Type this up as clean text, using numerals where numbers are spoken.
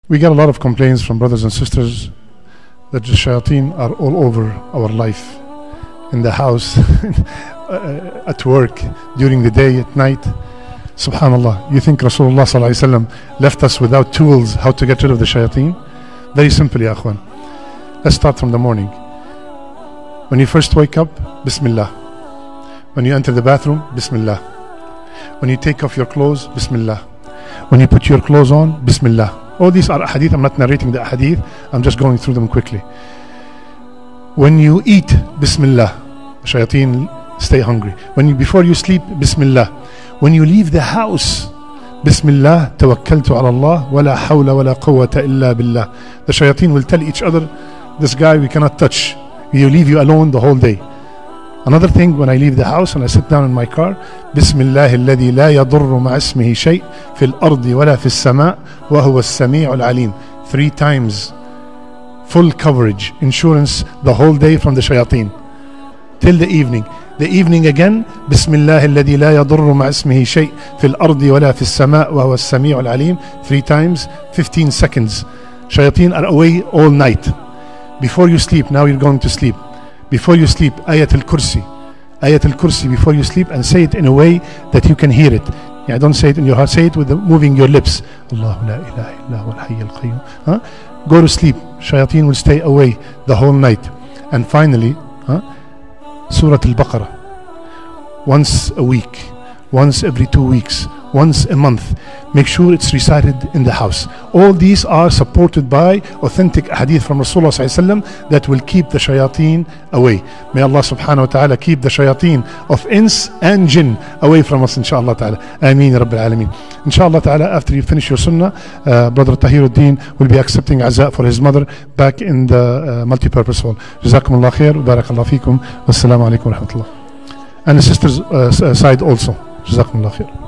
We get a lot of complaints from brothers and sisters that the shayateen are all over our life, in the house, at work, during the day, at night. Subhanallah, you think Rasulullah sallallahu alaihi wasallam left us without tools how to get rid of the shayateen? Very simple, ya akhwan. Let's start from the morning. When you first wake up, Bismillah. When you enter the bathroom, Bismillah. When you take off your clothes, Bismillah. When you put your clothes on, Bismillah. All these are hadith. I'm not narrating the hadith, I'm just going through them quickly. When you eat, Bismillah. Shayateen stay hungry. Before you sleep, Bismillah. When you leave the house, Bismillah, tawakkaltu ala Allah, wala hawla wala quwwata illa billah. The shayateen will tell each other, this guy we cannot touch. He'll leave you alone the whole day. Another thing, when I leave the house and I sit down in my car, Bismillah alladhi la yadurru ma ismihi shay fil ardi wala fis sama wa huwa as-sami'ul alim. 3 times. Full coverage, insurance the whole day from the shayateen. Till the evening. The evening again, Bismillah alladhi la yadurru ma ismihi shay fil ardi wala fis sama wa huwa as-sami'ul alim. 3 times, 15 seconds. Shayateen are away all night. Before you sleep, now you're going to sleep. Before you sleep, Ayat al-Kursi. Ayat al-Kursi before you sleep, and say it in a way that you can hear it. Yeah, don't say it in your heart, say it with moving your lips. Allahu la ilaha illa huwa al-hayy al-qayyum. Go to sleep. Shayateen will stay away the whole night. And finally, Surah Al-Baqarah. Once a week, once every 2 weeks, once a month. Make sure it's recited in the house. All these are supported by authentic hadith from Rasulullah sallallahu alaihi wasallam that will keep the shayateen away. May Allah subhanahu wa ta'ala keep the shayateen of ins and jinn away from us, inshallah ta'ala. Ameen Rabbil Alameen. Inshallah ta'ala, after you finish your sunnah, Brother Tahiruddin will be accepting azaa for his mother back in the multi-purpose hall. Jazakumullah khair, barakallah feekum, wassalamu alaikum wa rahmatullah. And the sisters' side also. Jazakumullah khair.